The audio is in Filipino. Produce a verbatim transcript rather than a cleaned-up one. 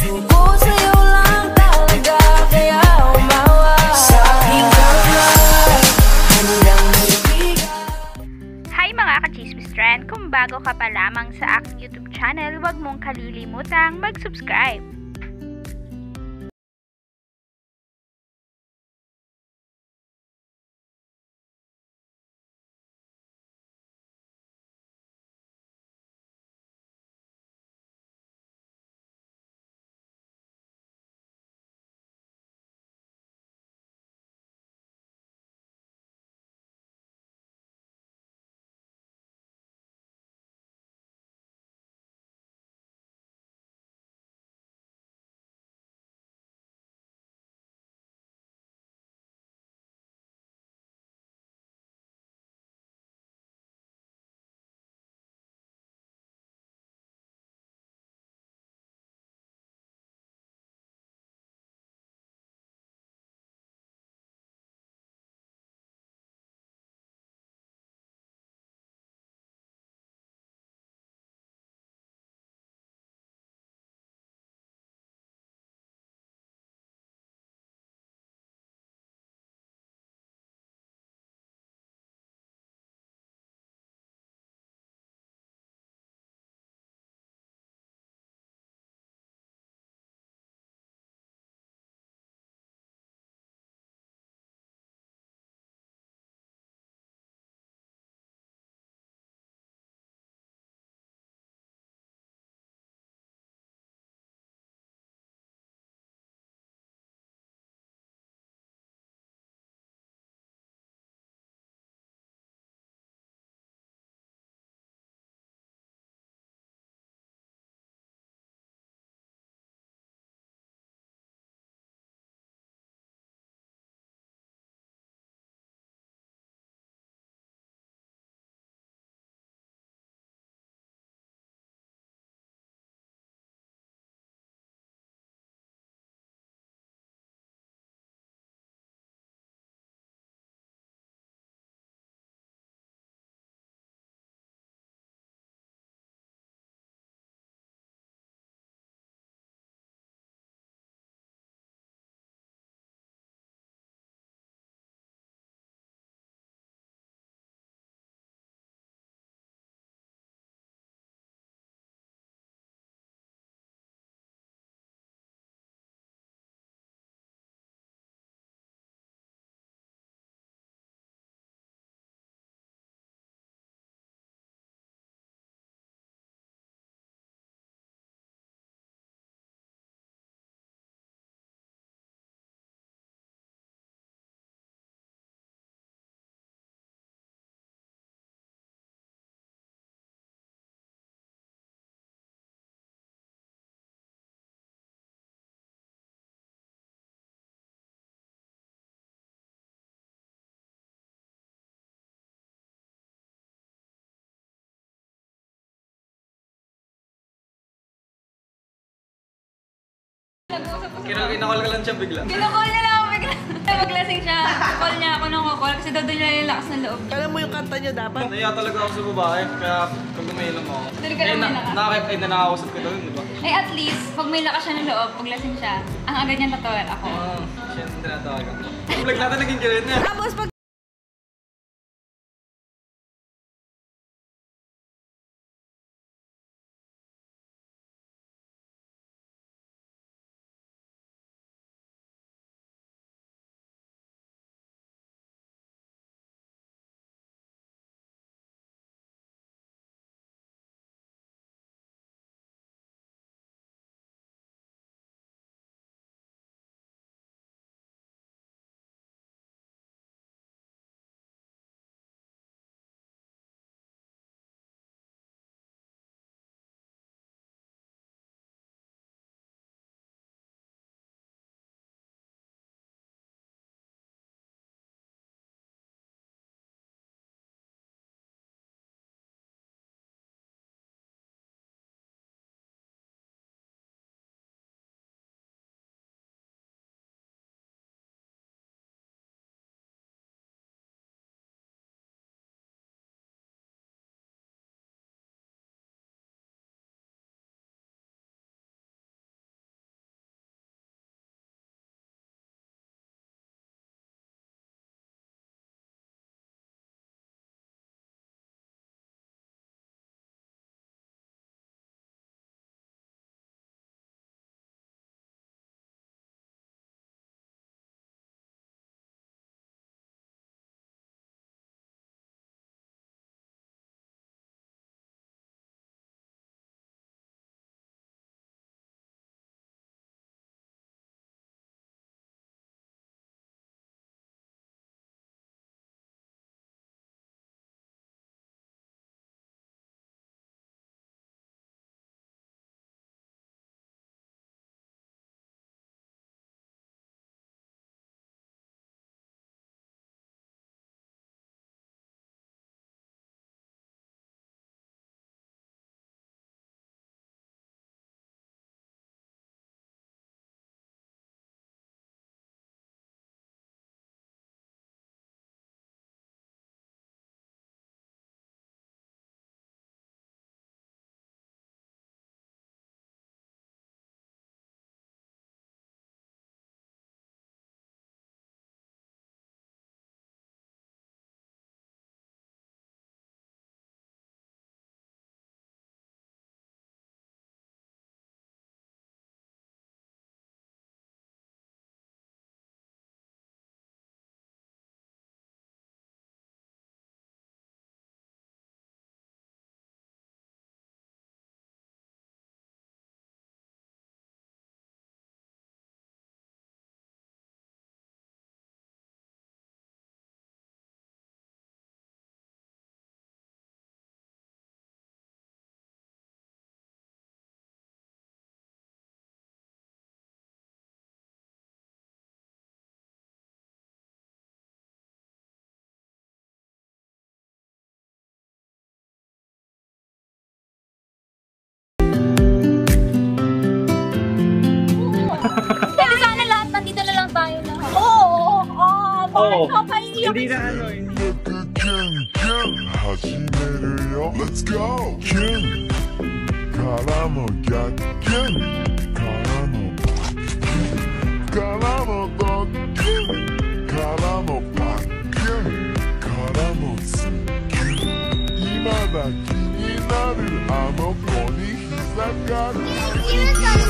Suko sa'yo lang talaga, kaya umawa sa aking kamay hanggang maibigay. Hi mga ka-Chismis Trend! Kung bago ka pa lamang sa aking YouTube channel, huwag mong kalilimutang mag-subscribe. Kinakall ka lang siya bigla. Kinakall niya lang ako bigla. Maglasing siya. Call niya ako nung call kasi daw doon niya yung lakas ng loob. Alam mo yung kanta niyo dapat? Naiya talaga ako sa babae, kaya pag umiinom ako. Doon ka lang may lakas. Nakakip ay nanakausap ka doon, di ba? Eh at least, pag may lakas siya ng loob, paglasing siya, ang agad niyang tatawag ako. Oo, siya yung tinatawagan. Vlog natin naging ganyan niya. Tapos pag Oo. Napaiiyak. Hindi na ano eh. Let's go! King! Karamo yakin! Karamo Karamo dokin! Karamo pakin! Karamo tsukin! Ima da kini naru ano ko ni hiza ga